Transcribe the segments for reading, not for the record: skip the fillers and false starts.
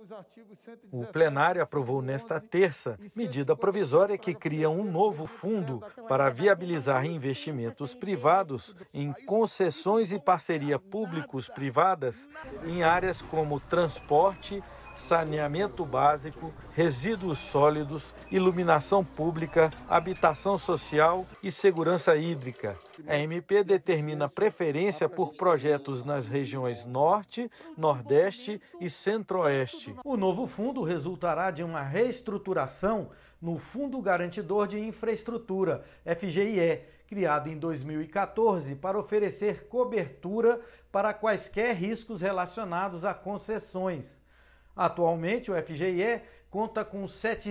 O plenário aprovou nesta terça medida provisória que cria um novo fundo para viabilizar investimentos privados em concessões e parceria públicos-privadas em áreas como transporte, saneamento básico, resíduos sólidos, iluminação pública, habitação social e segurança hídrica. A MP determina preferência por projetos nas regiões Norte, Nordeste e Centro-Oeste. O novo fundo resultará de uma reestruturação no Fundo Garantidor de Infraestrutura, FGIE, criado em 2014 para oferecer cobertura para quaisquer riscos relacionados a concessões. Atualmente, o FGIE conta com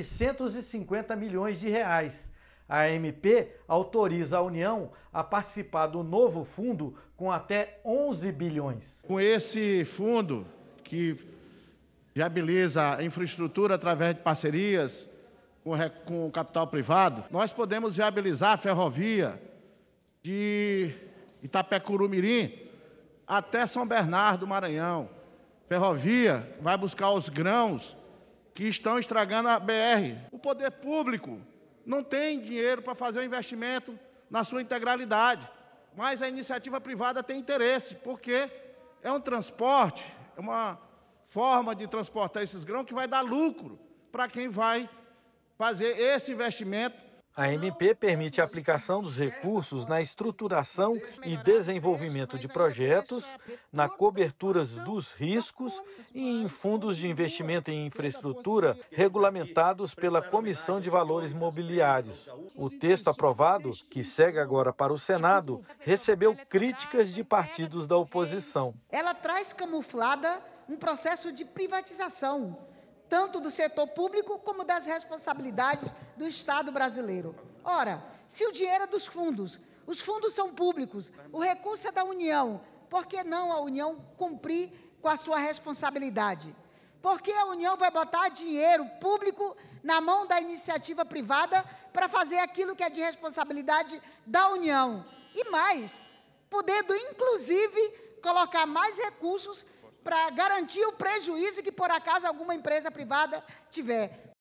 750 milhões de reais. A MP autoriza a União a participar do novo fundo com até 11 bilhões. Com esse fundo, que viabiliza a infraestrutura através de parcerias com o capital privado, nós podemos viabilizar a ferrovia de Itapecuru-Mirim até São Bernardo do Maranhão. Ferrovia vai buscar os grãos que estão estragando a BR. O poder público não tem dinheiro para fazer o investimento na sua integralidade, mas a iniciativa privada tem interesse, porque é um transporte, é uma forma de transportar esses grãos que vai dar lucro para quem vai fazer esse investimento. A MP permite a aplicação dos recursos na estruturação e desenvolvimento de projetos, na cobertura dos riscos e em fundos de investimento em infraestrutura regulamentados pela Comissão de Valores Mobiliários. O texto aprovado, que segue agora para o Senado, recebeu críticas de partidos da oposição. Ela traz camuflada um processo de privatização, tanto do setor público como das responsabilidades do Estado brasileiro. Ora, se o dinheiro é dos fundos, os fundos são públicos, o recurso é da União, por que não a União cumprir com a sua responsabilidade? Por que a União vai botar dinheiro público na mão da iniciativa privada para fazer aquilo que é de responsabilidade da União? E mais, podendo, inclusive, colocar mais recursos para garantir o prejuízo que, por acaso, alguma empresa privada tiver.